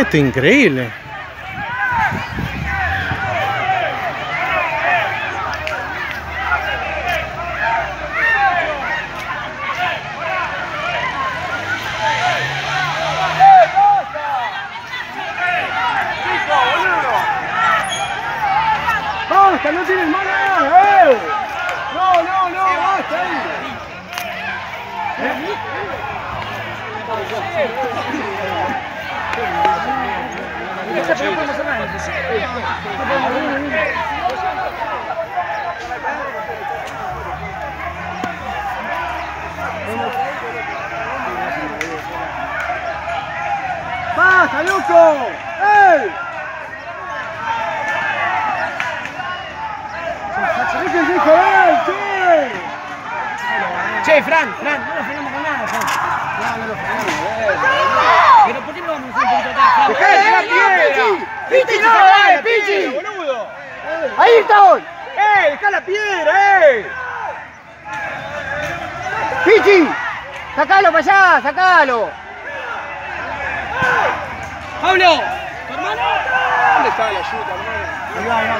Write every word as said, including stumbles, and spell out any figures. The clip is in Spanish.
Esto es increíble. ¡Basta! ¡No tienes mano! ¡Eh! ¡No, no, no! ¡Basta ahí! ¡Basta, loco! ¡Eh! ¡Déjense joder, che! Che, Fran, Fran, no lo frenamos con nada, Fran. No, no lo frenamos. Pero ¿por qué no vamos a hacer un poquito atrás, Fran? ¡Dejá la piedra! ¡Pichi, no! ¡Eh, ¡Pichi! boludo! ¡Ahí está! ¡Eh, dejá la piedra, eh! ¡Pichi! ¡Sacalo para allá, sacalo! ¡Pablo! ¿Tu hermano? ¿Dónde está la ayuda, hermano?